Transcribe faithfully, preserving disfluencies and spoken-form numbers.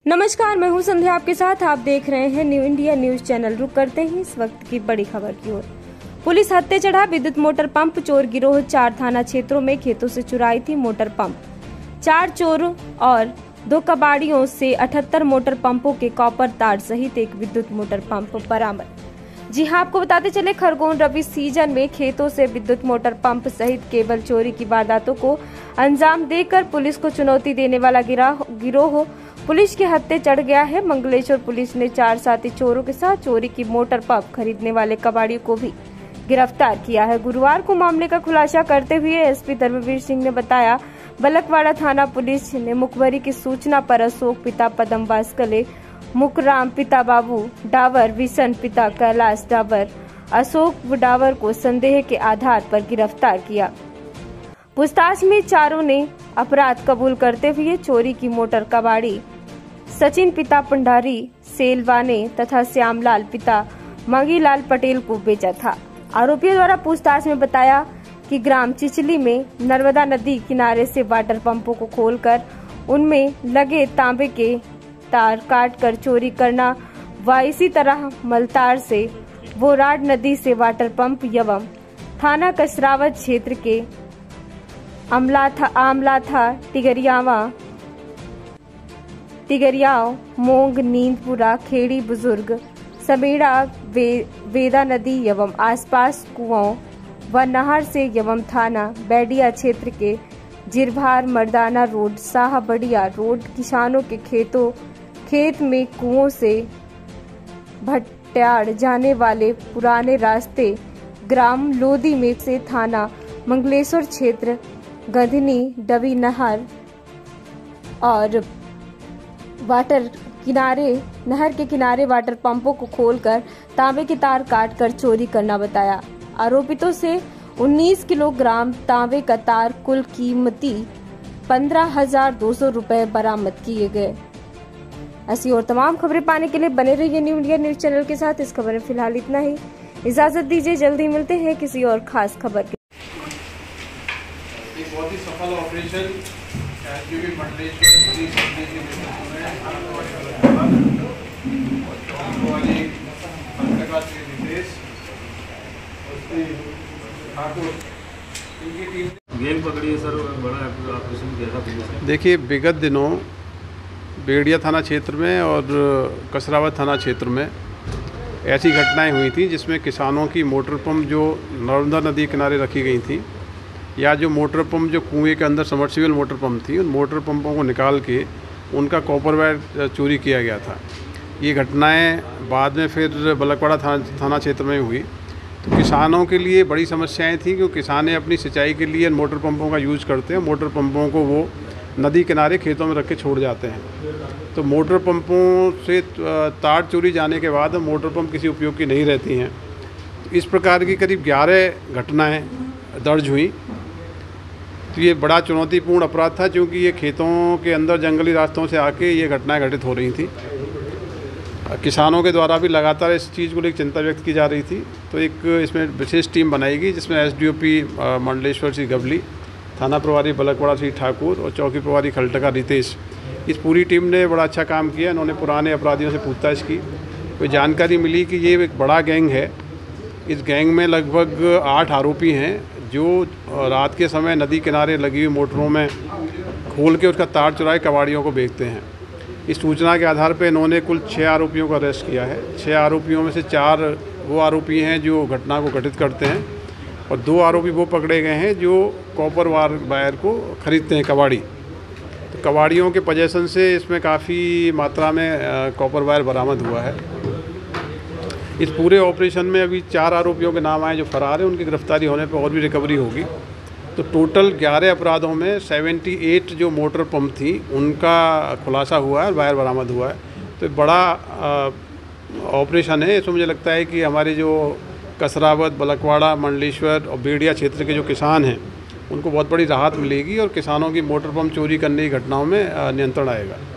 नमस्कार, मैं हूं संध्या आपके साथ। आप देख रहे हैं न्यू इंडिया न्यूज चैनल। रुक करते हैं इस वक्त की बड़ी खबर की ओर। पुलिस हत्थे चढ़ा विद्युत मोटर पंप। चोर गिरोह चार थाना क्षेत्रों में खेतों से चुराई थी मोटर पंप। चार चोरों और दो कबाड़ियों से अठहत्तर मोटर पंपों के कॉपर तार सहित एक विद्युत मोटर पंप बरामद। जी हां, आपको बताते चले, खरगोन रबी सीजन में खेतों से विद्युत मोटर पंप सहित केबल चोरी की वारदातों को अंजाम देकर पुलिस को चुनौती देने वाला गिरोह पुलिस के हत्थे चढ़ गया है। मंगलेश्वर पुलिस ने चार साथी चोरों के साथ चोरी की मोटर पंप खरीदने वाले कबाड़ियों को भी गिरफ्तार किया है। गुरुवार को मामले का खुलासा करते हुए एसपी धर्मवीर सिंह ने बताया, बलकवाड़ा थाना पुलिस ने मुखबरी की सूचना पर अशोक पिता पदम वास्कले, मुकराम पिता बाबू डावर, विशन पिता कैलाश डावर, अशोक डावर को संदेह के आधार पर गिरफ्तार किया। पूछताछ में चारों ने अपराध कबूल करते हुए चोरी की मोटर कबाड़ी सचिन पिता पंडारी सेलवाने तथा श्यामलाल पिता मंगीलाल पटेल को बेचा था। आरोपियों द्वारा पूछताछ में बताया कि ग्राम चिचली में नर्मदा नदी किनारे से वाटर पंपों को खोलकर उनमें लगे तांबे के तार काटकर चोरी करना व इसी तरह मलतार से बोराड नदी से वाटर पंप एवं थाना कसरावत क्षेत्र के अमला था आमला था टिगरियावा तिगरियाव मोंग नींदपुरा खेड़ी बुजुर्ग समेड़ा वे, वेदा नदी एवं आसपास कुओं व नहर से एवं थाना बैडिया क्षेत्र के जिरभार मर्दाना रोड शाह बढ़िया रोड किसानों के खेतों खेत में कुओं से भट्टाड़ जाने वाले पुराने रास्ते ग्राम लोदी में से थाना मंगलेश्वर क्षेत्र गधनी डबी नहर और वाटर किनारे नहर के किनारे वाटर पंपों को खोलकर तांबे के तार काटकर चोरी करना बताया। आरोपितों से उन्नीस किलोग्राम तांबे का तार कुल कीमती पंद्रह हजार दो सौ रूपए बरामद किए गए। ऐसी और तमाम खबरें पाने के लिए बने रहिए न्यू इंडिया न्यूज चैनल के साथ। इस खबर में फिलहाल इतना ही। इजाजत दीजिए, जल्दी मिलते हैं किसी और खास खबर के। एक बहुत ही सफल ऑपरेशन मंडलेश्वर पुलिस गेंद पकड़ी है सर, बड़ा ऑपरेशन किया था पुलिस ने। देखिए, विगत दिनों बेड़िया थाना क्षेत्र में और कसरावत थाना क्षेत्र में ऐसी घटनाएं हुई थी जिसमें किसानों की मोटर पंप जो नर्मदा नदी किनारे रखी गई थी या जो मोटर पंप जो कुएं के अंदर समर्सिबल मोटर पंप थी, उन मोटर पंपों को निकाल के उनका कॉपर वायर चोरी किया गया था। ये घटनाएं बाद में फिर बलकवाड़ा थाना थाना क्षेत्र में हुई। तो किसानों के लिए बड़ी समस्याएं थी क्योंकि किसान अपनी सिंचाई के लिए मोटर पंपों का यूज़ करते हैं। मोटर पंपों को वो नदी किनारे खेतों में रख के छोड़ जाते हैं। तो मोटर पंपों से तार चोरी जाने के बाद मोटर पंप किसी उपयोग की नहीं रहती हैं। इस प्रकार की करीब ग्यारह घटनाएं दर्ज हुई। तो ये बड़ा चुनौतीपूर्ण अपराध था क्योंकि ये खेतों के अंदर जंगली रास्तों से आके ये घटनाएं घटित हो रही थी। किसानों के द्वारा भी लगातार इस चीज़ को लेकर चिंता व्यक्त की जा रही थी। तो एक इसमें विशेष टीम बनाएगी जिसमें एसडीओपी मंडलेश्वर श्री गवली, थाना प्रभारी बलकवाड़ा श्री ठाकुर और चौकी प्रभारी खलटका रितेश, इस पूरी टीम ने बड़ा अच्छा काम किया। इन्होंने पुराने अपराधियों से पूछताछ की। कोई जानकारी मिली कि ये एक बड़ा गैंग है। इस गैंग में लगभग आठ आरोपी हैं जो रात के समय नदी किनारे लगी हुई मोटरों में खोल के उसका तार चुराए कबाड़ियों को बेचते हैं। इस सूचना के आधार पर इन्होंने कुल छः आरोपियों को अरेस्ट किया है। छः आरोपियों में से चार वो आरोपी हैं जो घटना को घटित करते हैं और दो आरोपी वो पकड़े गए हैं जो कॉपर वायर को खरीदते हैं, कबाड़ी। तो कबाड़ियों के पोजेसन से इसमें काफ़ी मात्रा में कॉपर वायर बरामद हुआ है। इस पूरे ऑपरेशन में अभी चार आरोपियों के नाम आए जो फरार हैं। उनकी गिरफ्तारी होने पर और भी रिकवरी होगी। तो टोटल ग्यारह अपराधों में अठहत्तर जो मोटर पंप थी उनका खुलासा हुआ है, वायर बरामद हुआ है। तो बड़ा ऑपरेशन है। इसमें मुझे लगता है कि हमारे जो कसरावत, बलकवाड़ा, मंडलेश्वर और बेड़िया क्षेत्र के जो किसान हैं उनको बहुत बड़ी राहत मिलेगी और किसानों की मोटर पंप चोरी करने की घटनाओं में नियंत्रण आएगा।